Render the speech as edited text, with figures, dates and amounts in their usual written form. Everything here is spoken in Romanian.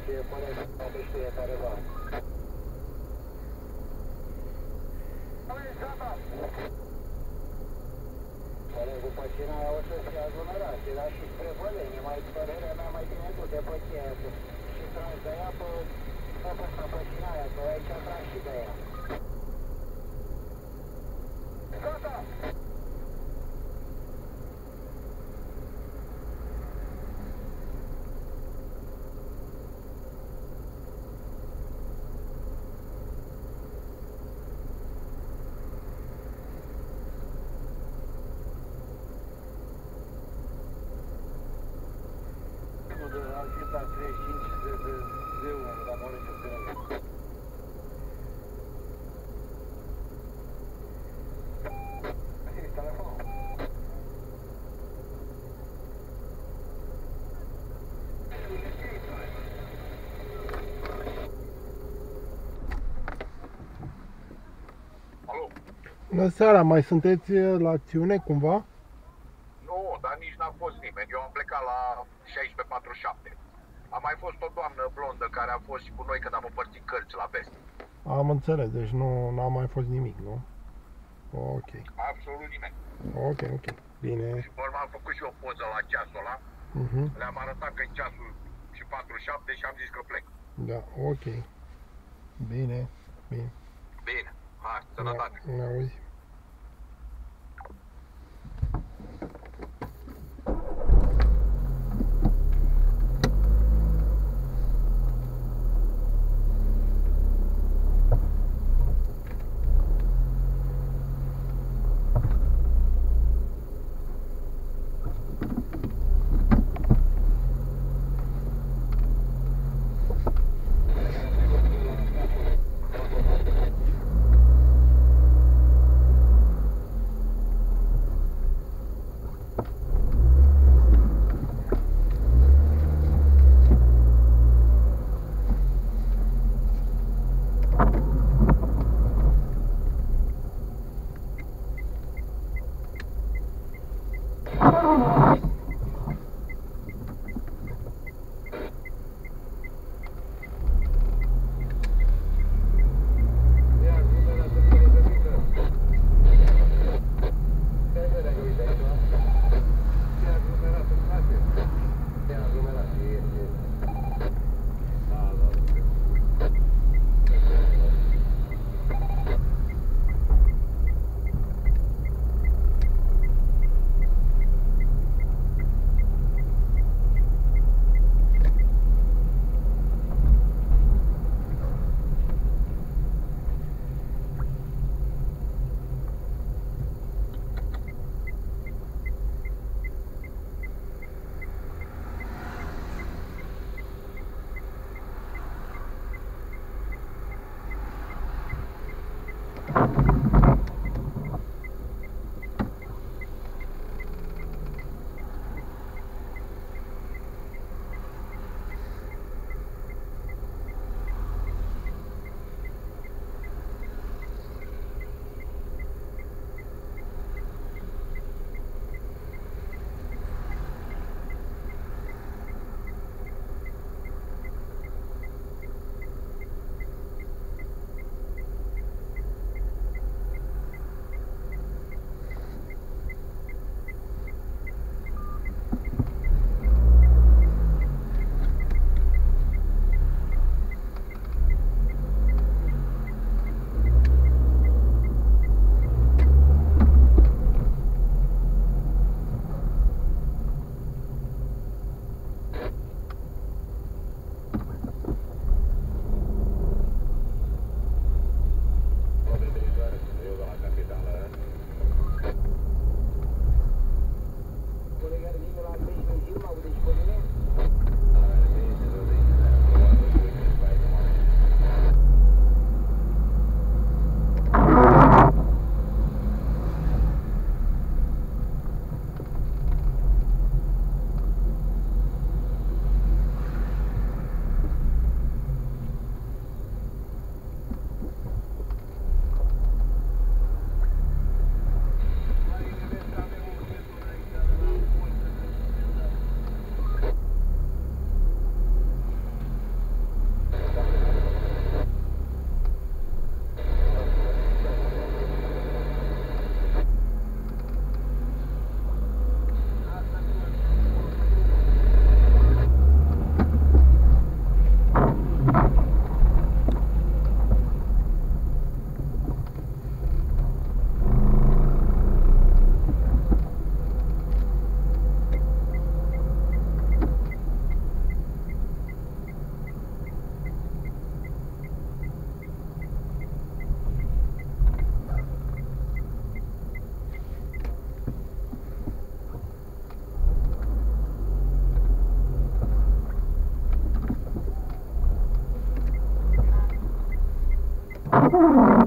Colegul Păcinaia o să fie aglomerație, dar și spre Văleni, mai părerea mea mai bine du de păciență și tragi de ea pe ăsta Păcinaia, că aici tragi și de ea. Gata! Algeta 35 de 1, dar mă rog că telefon. Alo? Bună seara, mai sunteți la acțiune cumva? Nu, dar nici n-a fost nimeni. Eu am plecat la 16:47. A mai fost o doamnă blondă care a fost și cu noi când am împărțit cărți la vest. Am înțeles, deci nu a mai fost nimic, nu? Ok. Absolut nimeni. Ok, bine. Și pe urmă am făcut și o poză la ceasul ăla. Le-am arătat că e ceasul și 47 și am zis că plec. Da, ok. Bine. Bine, hai, sănătate. Ne auzi. Bye.